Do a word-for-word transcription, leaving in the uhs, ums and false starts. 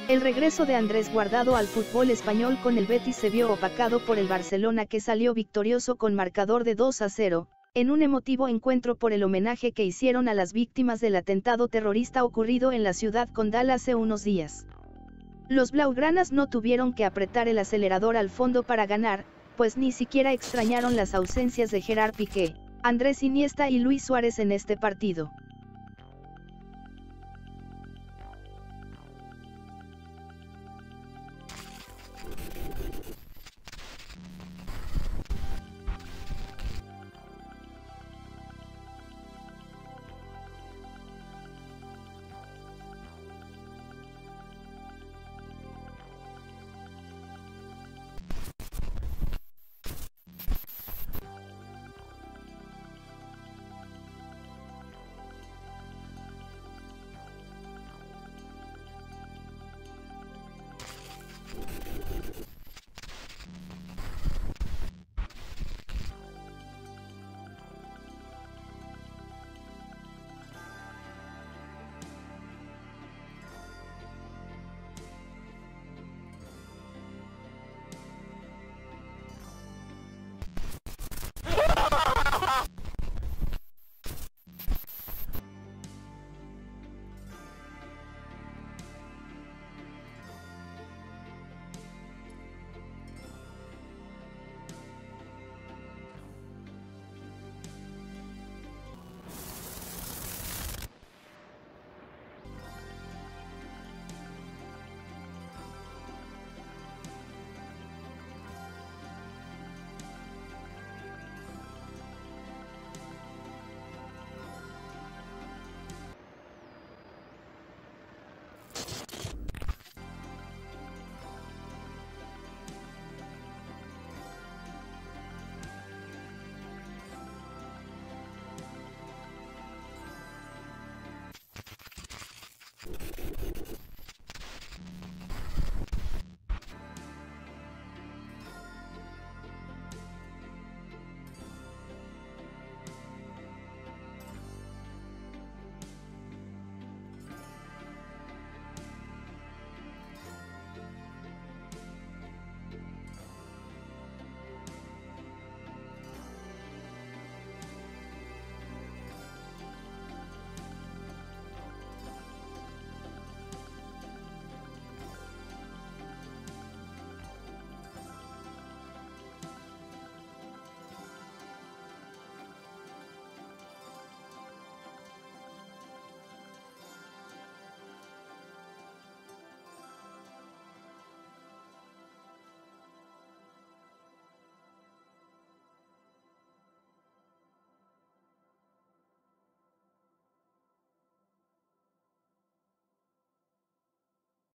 El regreso de Andrés Guardado al fútbol español con el Betis se vio opacado por el Barcelona, que salió victorioso con marcador de dos a cero, en un emotivo encuentro por el homenaje que hicieron a las víctimas del atentado terrorista ocurrido en la ciudad condal hace unos días. Los blaugranas no tuvieron que apretar el acelerador al fondo para ganar, pues ni siquiera extrañaron las ausencias de Gerard Piqué, Andrés Iniesta y Luis Suárez en este partido.